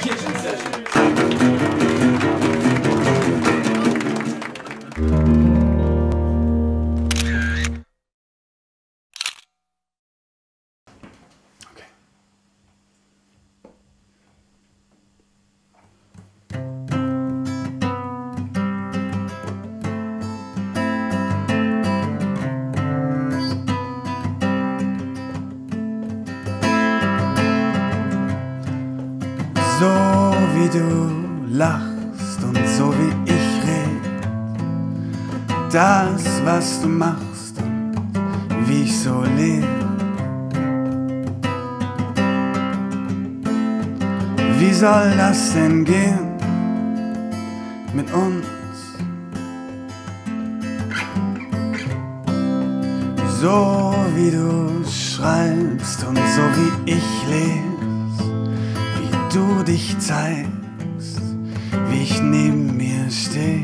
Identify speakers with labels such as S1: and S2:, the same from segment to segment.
S1: Küchensessions.
S2: So wie du lachst und so wie ich red, das, was du machst und wie ich so lebe. Wie soll das denn gehen mit uns? So wie du schreibst und so wie ich lese, du dich zeigst, wie ich neben mir steh.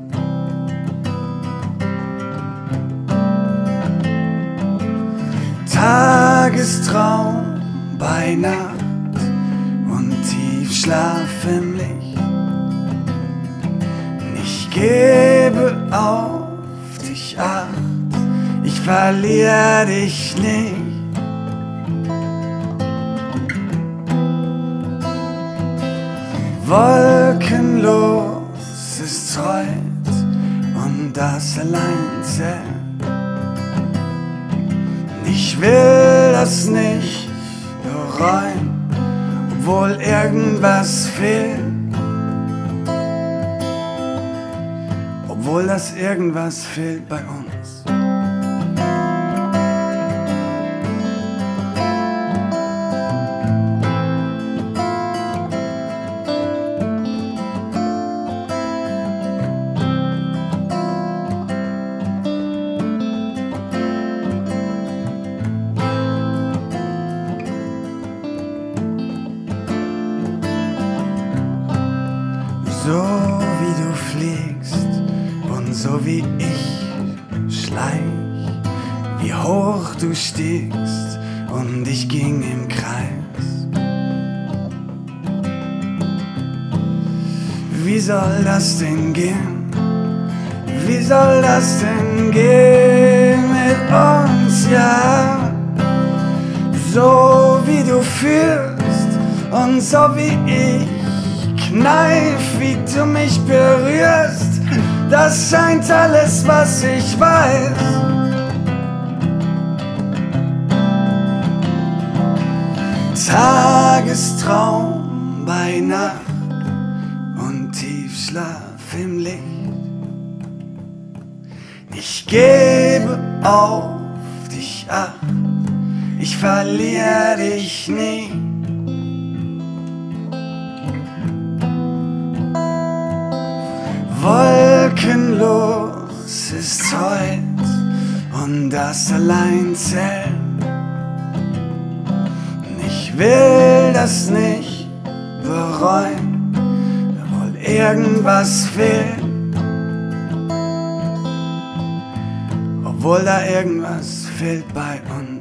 S2: Tagestraum bei Nacht und Tiefschlaf im Licht. Ich gebe auf dich Acht, ich verliere dich nicht. Wolkenlos ist heut und das allein zählt. Ich will das nicht bereuen, obwohl irgendwas fehlt. Obwohl das irgendwas fehlt bei uns. So wie du fliegst und so wie ich schleich, wie hoch du stiegst und ich ging im Kreis. Wie soll das denn gehen? Wie soll das denn gehen mit uns, ja? So wie du fühlst und so wie ich kneif, wie du mich berührst, das scheint alles, was ich weiß. Tagestraum bei Nacht und Tiefschlaf im Licht. Ich gebe auf dich Acht, ich verliere dich nie. Wolkenlos ist heut und das allein zählt. Ich will das nicht bereuen, obwohl irgendwas fehlt. Obwohl da irgendwas fehlt bei uns.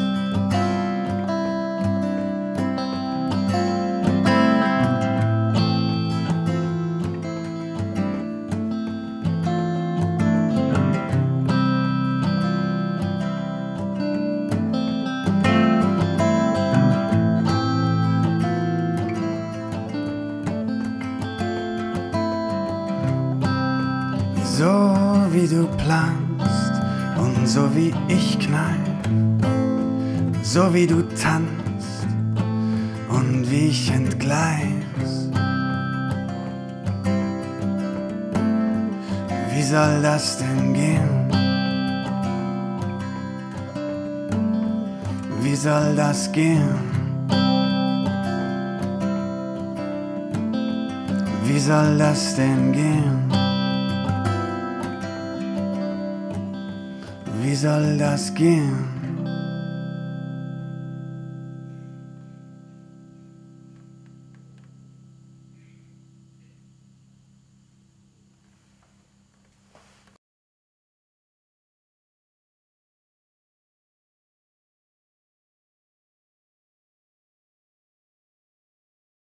S2: So wie du planst und so wie ich kneif, so wie du tanzt und wie ich entgleis. Wie soll das denn gehen? Wie soll das gehen? Wie soll das denn gehen? Wie soll das gehen?